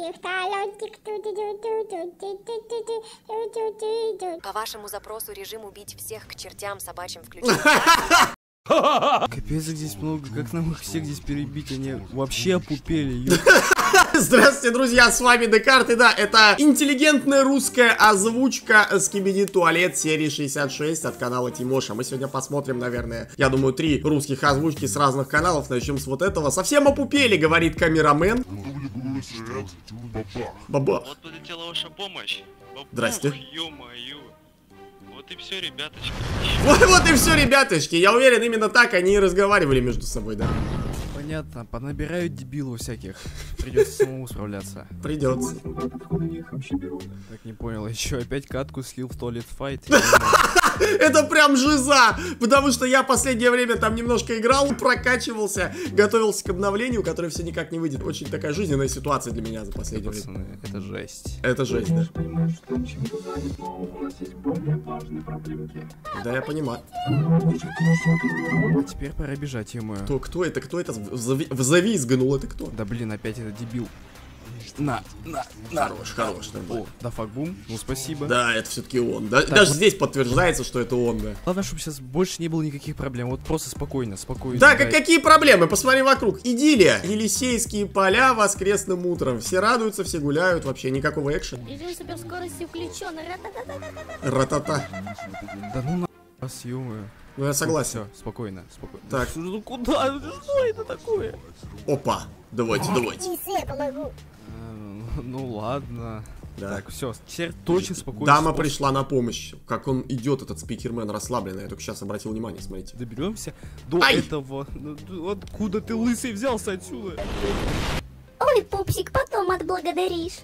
По вашему запросу режим убить всех к чертям собачьим включен. Капец, здесь много, как нам их всех здесь перебить, они вообще опупели. Здравствуйте, друзья, с вами Декарт, и да, это интеллигентная русская озвучка Skibidi Toilet серии 66 от канала Тимоша. Мы сегодня посмотрим, наверное, я думаю, 3 русских озвучки с разных каналов. Начнем с вот этого. Совсем опупели, говорит камерамен. Баба. Вот полетела ваша помощь. Здрасте. Ё-моё. Вот и все, ребяточки. Вот и все, ребяточки. Я уверен, именно так они и разговаривали между собой, да. Понятно, понабирают дебилов всяких. Придется самому справляться. Придется. Так, не понял, еще опять катку слил в туалет файт. Это прям жиза, потому что я последнее время там немножко играл, прокачивался, готовился к обновлению, которое все никак не выйдет. Очень такая жизненная ситуация для меня за последнее время. Это жесть. Это жесть, да. Да, я понимаю. А теперь пора бежать, ё-моё. Кто это? Кто это? Завизганул, это кто? Да блин, опять это дебил. На. Хорош. О, да факбум, ну спасибо. Да, это все-таки он. Да, так, даже вот... здесь подтверждается, что это он, да. Главное, чтобы сейчас больше не было никаких проблем. Вот просто спокойно. Да, какие проблемы? Посмотри вокруг. Идиллия. Елисейские поля воскресным утром. Все радуются, все гуляют. Вообще никакого экшена. Режим суперскорости включен. Ратата. Да ну на вас, ё-моё. Ну я согласен. Все, спокойно. Так. Ну куда? Что это такое? Опа. Давайте. Ну ладно. Да. Так, все, теперь точно спокойно. Дама пришла на помощь. Как он идет, этот спикермен, расслабленно. Я только сейчас обратил внимание, смотрите. Доберемся до этого. Ну, откуда ты, лысый, взялся отсюда? Ой, пупсик, потом отблагодаришь.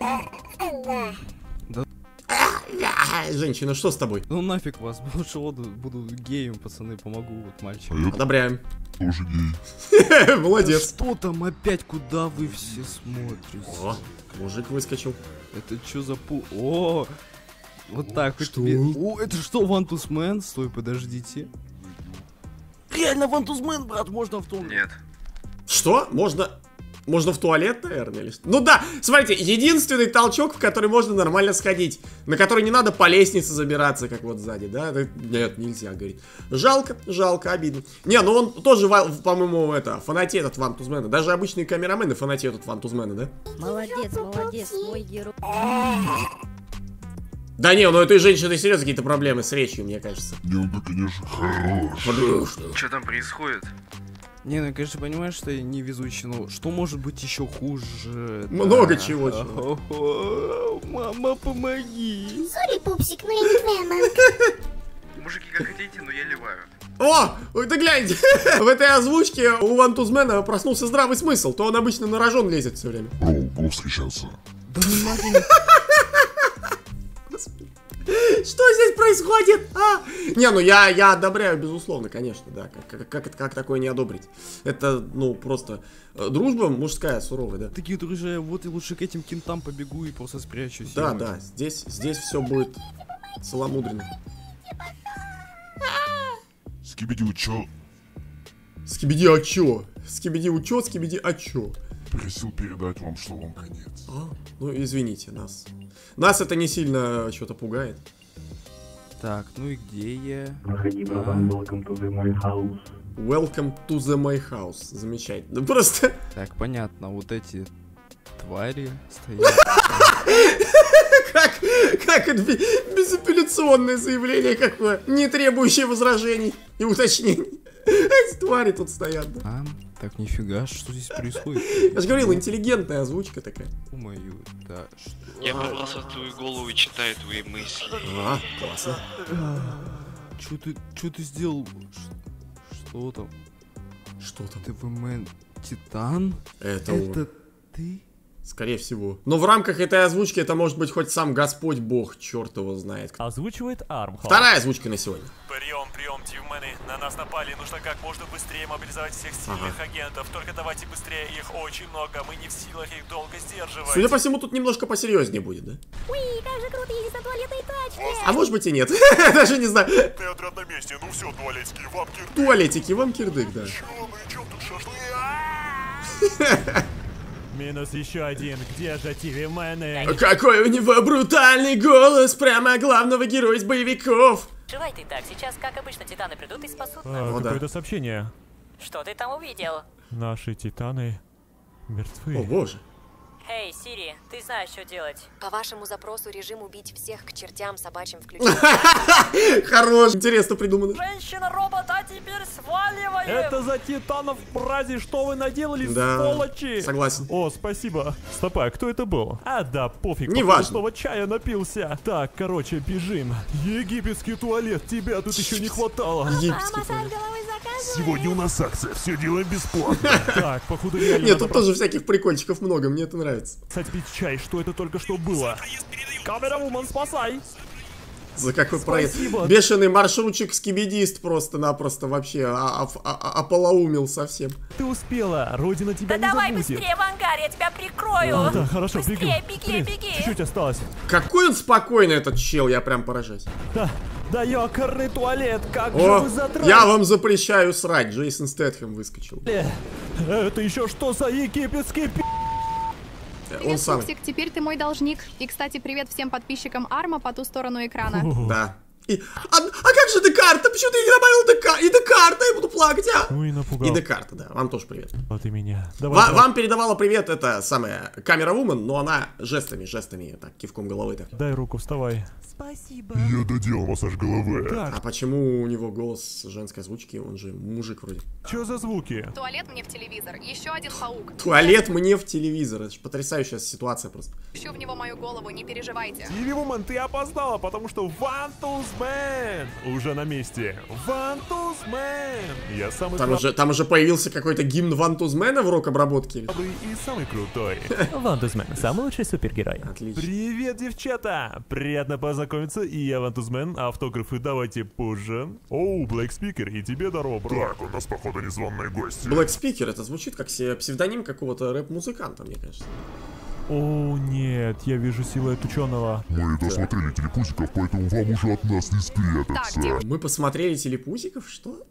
Женщина, что с тобой? Ну нафиг вас, лучше буду геем, пацаны, помогу, вот мальчик. Одобряем. Тоже гей. Молодец. Что там опять, куда вы все смотрите? О, мужик выскочил. Это что за О, вот так вот что? тебе. О, это что, Вантусмен? Стой, подождите. Реально Вантусмен, брат, можно в том? Нет. Что? Можно в туалет, наверное, или что? Ну да, смотрите, единственный толчок, в который можно нормально сходить. На который не надо по лестнице забираться, как вот сзади, да? Нет, нельзя, говорит. Жалко, обидно. Не, ну он тоже, по-моему, фанатеет от Вантузмена. Даже обычные камерамены фанатеют от Вантузмена, да? Молодец, мой герой. Да не, ну у этой женщины серьезно какие-то проблемы с речью, мне кажется. Не, он, да, конечно, хорош. Что там происходит? Не, ну, конечно, понимаешь, что я невезучий, но что может быть еще хуже? Много чего. Мама, помоги. Сори, пупсик, но я не твоя мамка. Мужики, как хотите, но я ливаю. О, да гляньте, в этой озвучке у Вантузмена проснулся здравый смысл, то он обычно на рожон лезет все время. Бро, встречаться. Да не могу. Что здесь происходит? Не, ну я одобряю, безусловно, конечно, да. Как такое не одобрить? Это, ну, просто дружба мужская, суровая, да. Такие друзья, вот и лучше к этим кентам побегу и просто спрячусь. Да, здесь все будет целомудренно. Скибиди учё. Скибиди а чё? Скибиди учё, скибиди а чё? Просил передать вам, что вам конец. Ну, извините, нас это не сильно что-то пугает. Так, ну и где я? Welcome to my house. Замечательно. Просто... Так, понятно, вот эти твари стоят. Как это безапелляционное заявление какое, не требующее возражений и уточнений. Эти твари тут стоят, да? Так, нифига, что здесь происходит? Я же говорил, интеллигентная озвучка такая. Мою, да, что? Я ворвался в твою голову и читаю твои мысли. Классно. Чё ты сделал? Что там? Что там? ТВМ Титан? Это ты? Скорее всего. Но в рамках этой озвучки это может быть хоть сам Господь Бог, черт его знает. Озвучивает Арм. Вторая озвучка на сегодня. Прием, тиммены. На нас напали. Нужно как можно быстрее мобилизовать всех сильных агентов. Только давайте быстрее, их очень много. Мы не в силах их долго сдерживать. Судя по всему, тут немножко посерьезнее будет, да? Уи, как же круто ездить на туалетной тачке. А может быть и нет. Даже не знаю. Ты отряд на месте, ну все, туалетики, вам кирдык. Туалетики, вам кирдык, да. Чё, ну и чё тут шашлык? Минус еще один. Где же TV-мены? Какой у него брутальный голос, прямо главного героя из боевиков. Живай ты так, сейчас, как обычно, титаны придут и спасут нас. О, да. Какое-то сообщение. Что ты там увидел? Наши титаны мертвы. О боже. Эй, Сири, ты знаешь, что делать. По вашему запросу режим убить всех к чертям собачьим включен. Хорош, интересно придумано. Женщина-робот, а теперь сваливаем! Это за титанов праздник, что вы наделали, Да, сволочи! согласен. О, спасибо. Стоп, а кто это был? А, да, пофиг. Не походу, важно. снова чая напился. Так, короче, бежим. Египетский туалет, тебя тут еще не хватало. Египетский туалет. Сегодня у нас акция, все делаем бесплатно. Так, походу реально Нет, надо тут тоже всяких прикольчиков много, мне это нравится. бросать пить чай. Что это только что было? Камера-вумен, спасай! За какой проект. Спасибо. Бешеный маршрутчик-скибидист просто-напросто вообще ополоумил совсем. Ты успела, родина тебя Да не давай забудет. быстрее в ангар, я тебя прикрою! Да, хорошо, Быстрее, бегу. беги, беги. Чуть-чуть осталось. Какой он спокойный, этот чел, я прям поражаюсь. Да ёкарный туалет, как же О, вы задрали! я вам запрещаю срать, Джейсон Стэтхэм выскочил. Это еще что за египетский Он Привет, самый. Пупсик, теперь ты мой должник. И, кстати, привет всем подписчикам Арма по ту сторону экрана. Да. А как же Декарта? Почему ты не добавил Декарта? И Декарта, я буду плакать, а? Ну и напугал. И Декарта, да. Вам тоже привет. Вот и меня. Давай, Вам передавала привет эта самая камера-вумен, но она жестами, так, кивком головы так. дай руку, вставай. Спасибо. Я доделал массаж головы. А почему у него голос женской озвучки? Он же мужик вроде. Чё за звуки? Туалет мне в телевизор. Еще один паук. Туалет мне в телевизор. Это же потрясающая ситуация просто. Ищу в него мою голову, не переживайте. Тиви-вумен, ты опоздала, потому что Вантус Мэн уже на месте. Вантус Мэн. Я самый Там уже появился какой-то гимн Вантузмена в рок-обработке. слабый и самый крутой. Вантус Мэн, самый лучший супергерой. Отлично. Привет, девчата! Приятно познакомиться, и я Вантузмен, автографы давайте позже. Оу, Блэк Спикер, и тебе здорово, бро. Так, у нас, походу, незваные гости. Black Speaker, это звучит как псевдоним какого-то рэп-музыканта, мне кажется. О, нет, я вижу силуэт ученого. Мы досмотрели телепузиков, поэтому вам уже от нас не спрятаться. Так, девушки. Мы посмотрели телепузиков? Что?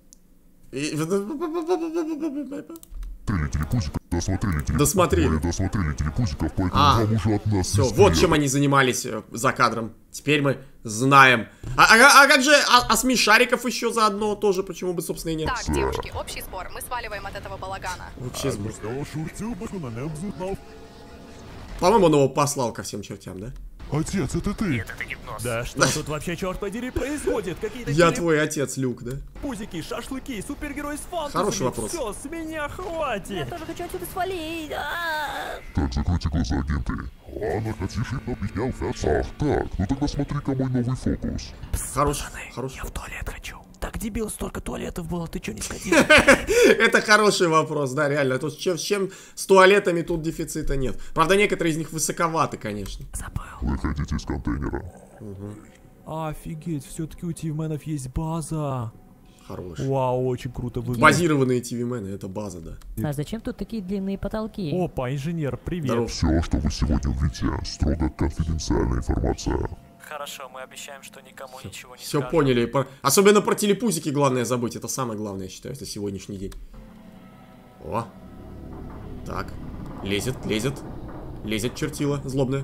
Досмотрели. Мы досмотрели телепузиков, поэтому А, вам уже от нас Все, не вот спрятаться. чем они занимались за кадром. Теперь мы знаем. А как же смешариков еще заодно тоже, почему бы, собственно, и нет? Так, девушки, общий сбор. Мы сваливаем от этого балагана. Вообще сбор. По-моему, По-моему, он его послал ко всем чертям, да? отец, это ты? Да что тут вообще, черт подери, происходит? Какие-то Я твой отец, Люк, да? телепузики, шашлыки, супергерой с фантазами. Хороший вопрос. Все, с меня хватит. Тоже хочу отсюда свалить. Так, закройте глаза, агенты. Ладно, хотишь, объяснял Фэтс. Ах, так, ну тогда смотри-ка мой новый фокус. Хороший. В туалет хочу. Так, дебил, столько туалетов было, ты чё не сходил? Это хороший вопрос, да, реально. То, чем с туалетами тут дефицита нет. Правда, некоторые из них высоковаты, конечно. Выходите из контейнера. Офигеть, все-таки у тивменов есть база. Хороший. Вау, очень круто выглядит. Базированные TV-мены, это база, да. А зачем тут такие длинные потолки? Опа, инженер, привет. Здоров. Все, что вы сегодня увидите, строго конфиденциальная информация. Хорошо, мы обещаем, что никому ничего не Все поняли. Особенно про телепузики главное забыть. Это самое главное, я считаю, за сегодняшний день. О. Так. Лезет. Лезет чертила злобная.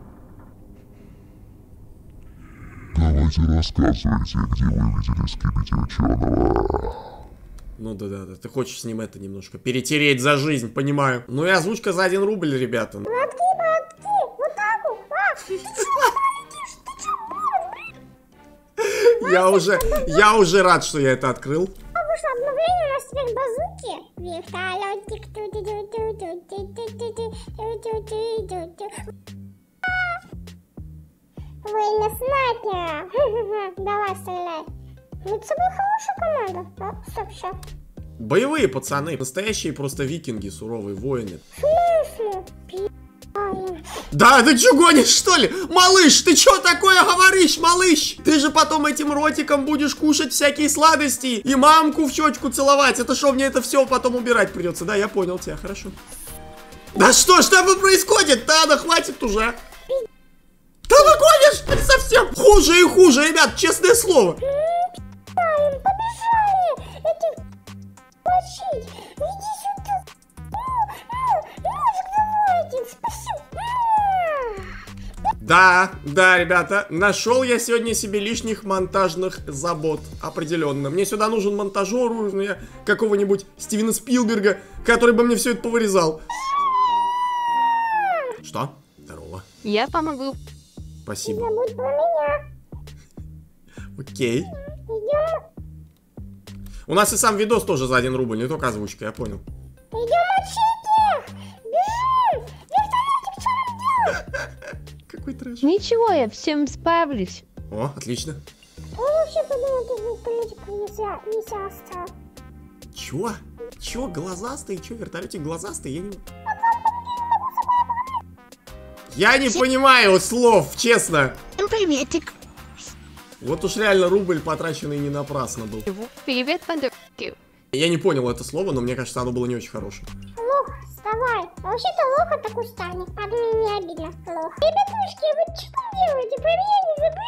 Давайте рассказывайте, где вы видели скибиди ученого. Ну да. Ты хочешь с ним это немножко перетереть за жизнь, понимаю. Ну и озвучка за 1 рубль, ребята. Я уже рад, что я это открыл. Вышло обновление, у нас теперь базуки. Вертолетик. Вольно снайпера. Давай, стреляй. Мы с собой хорошая команда. Стоп, сейчас. Боевые пацаны, настоящие просто викинги, суровые воины. Да, ты чё гонишь, что ли? Малыш, ты чё такое говоришь, малыш? Ты же потом этим ротиком будешь кушать всякие сладости и мамку в щечку целовать. Это что, мне это все потом убирать придется? Да, я понял тебя, хорошо. Да что ж там происходит? Да хватит уже. Да вы гонишь, ты совсем хуже и хуже, ребят, честное слово. Побежали! Этих мочить! Иди сюда! Ножик давай! Да, ребята, нашел я сегодня себе лишних монтажных забот. Определенно. Мне сюда нужен монтажер, нужно я какого-нибудь Стивена Спилберга, который бы мне все это повырезал. Что? Здорово. Я помогу. Спасибо. Забудь про меня. Окей. Идем, У нас и сам видос тоже за 1 рубль, не только озвучка, я понял. идем отсюда. Бежим. Какой трэш. Ничего, я всем справлюсь. О, отлично. Он вообще подумал, ты вертолетик висястая. Чё? Чё, глазастый? Чё, вертолетик глазастый? Я не понимаю слов, честно. Приветик. Вот уж реально рубль потраченный не напрасно был. Привет, подруги. Я не понял это слово, но мне кажется, оно было не очень хорошее. Лох, вставай. А вообще-то лох это кустарник. А мне не обидно. Лох. Ребятушки, вы что там делаете? Про меня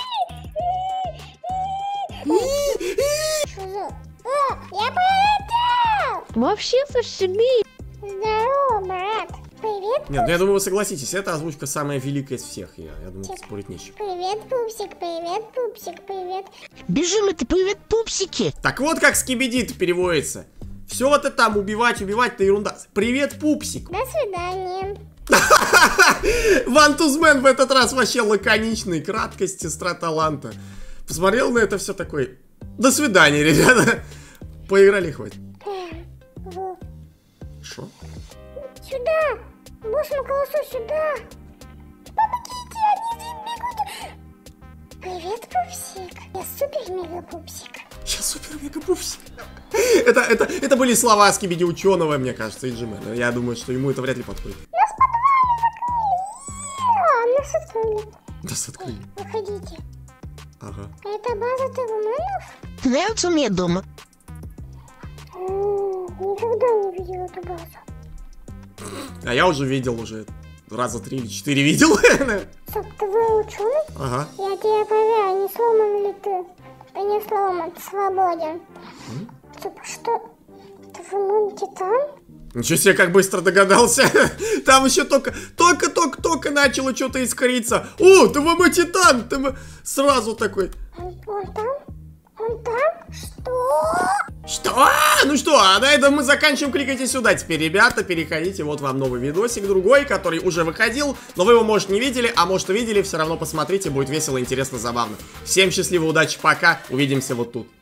не забыли? Что за... я полетел! Вообще зашибись. Здорово, брат. Привет, Нет, ну я думаю, вы согласитесь, эта озвучка самая великая из всех. Я думаю, спорить нечего. привет, пупсик, привет, пупсик, привет. Бежим, это привет, пупсики. Так вот как скибидит переводится. Все вот это там убивать, это ерунда. Привет, пупсик. До свидания. Вантузмен в этот раз вообще лаконичный, краткость, сестра таланта. Посмотрел на это все такой. До свидания, ребята. Поиграли, хватит. Вот. Шо? Сюда! Боссу колосу сюда! Помогите, они здесь бегут! Привет, пупсик! Я супер-мега-пупсик! Я супер-мега-пупсик! Это были слова скибиди ученого, мне кажется, Иджимена. Я думаю, что ему это вряд ли подходит. Нас открыли! Нас открыли! Выходите! Ага. Это база ТВМенов? Нравится мне дома. Никогда не видел эту базу. А я уже видел, раза 3 или 4 видел. Стоп, твой ученый? Ага. Я тебя проверяю, не сломан ли ты? Ты не сломан, свободен. Стоп, что? ТВМен Титан? Ничего себе, как быстро догадался. Там еще только начало что-то искриться. О, ТВМ Титан! Сразу такой. Он там? Он там? Что? Что? Ну что, а на этом мы заканчиваем. Кликайте сюда теперь, ребята, переходите. Вот вам новый видосик другой, который уже выходил. Но вы его, может, не видели, а может, увидели. Все равно посмотрите, будет весело, интересно, забавно. Всем счастливо, удачи, пока. Увидимся вот тут.